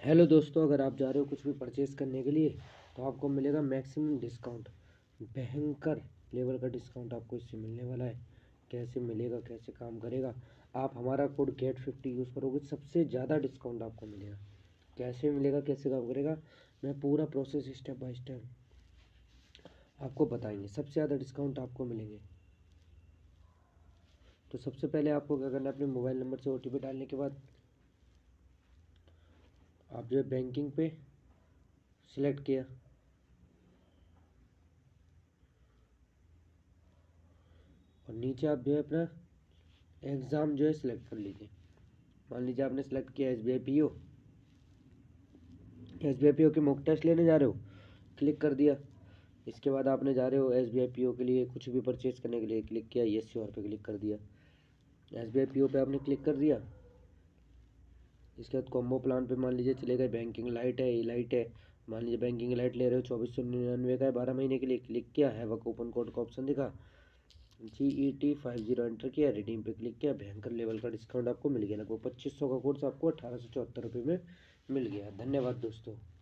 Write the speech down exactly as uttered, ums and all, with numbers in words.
Hello दोस्तों, अगर आप जा रहे हो कुछ भी परचेज़ करने के लिए तो आपको मिलेगा मैक्सिमम डिस्काउंट। भयंकर लेवल का डिस्काउंट आपको इससे मिलने वाला है। कैसे मिलेगा, कैसे काम करेगा? आप हमारा कोड गेट फिफ्टी यूज़ करोगे, सबसे ज़्यादा डिस्काउंट आपको मिलेगा। कैसे मिलेगा, कैसे काम करेगा, मैं पूरा प्रोसेस स्टेप बाय स्टेप आपको बताएंगे। सबसे ज़्यादा डिस्काउंट आपको मिलेंगे। तो सबसे पहले आपको क्या करना है, अपने मोबाइल नंबर से ओ टी पी डालने के बाद आप जो है बैंकिंग पे सिलेक्ट किया, और नीचे आप जो है अपना एग्ज़ाम जो है सिलेक्ट कर लीजिए। मान लीजिए आपने सेलेक्ट किया S B I P O. S B I P O के मॉक टेस्ट लेने जा रहे हो, क्लिक कर दिया। इसके बाद आपने जा रहे हो S B I P O के लिए कुछ भी परचेज करने के लिए, क्लिक किया, येस श्योर पे क्लिक कर दिया। S B I P O पे आपने क्लिक कर दिया। इसके बाद कॉम्बो प्लान पे मान लीजिए चले गए, बैंकिंग लाइट है, ई लाइट है। मान लीजिए बैंकिंग लाइट ले रहे हो, चौबीस सौ निन्यानवे का है, बारह महीने के लिए। क्लिक किया, है वह कूपन कोड का ऑप्शन दिखा, G E T five zero enter किया, रिडीम पे क्लिक किया। भयंकर लेवल का डिस्काउंट आपको मिल गया। लगभग पच्चीस सौ का कोर्स आपको अठारह सौ चौहत्तर रुपये में मिल गया। धन्यवाद दोस्तों।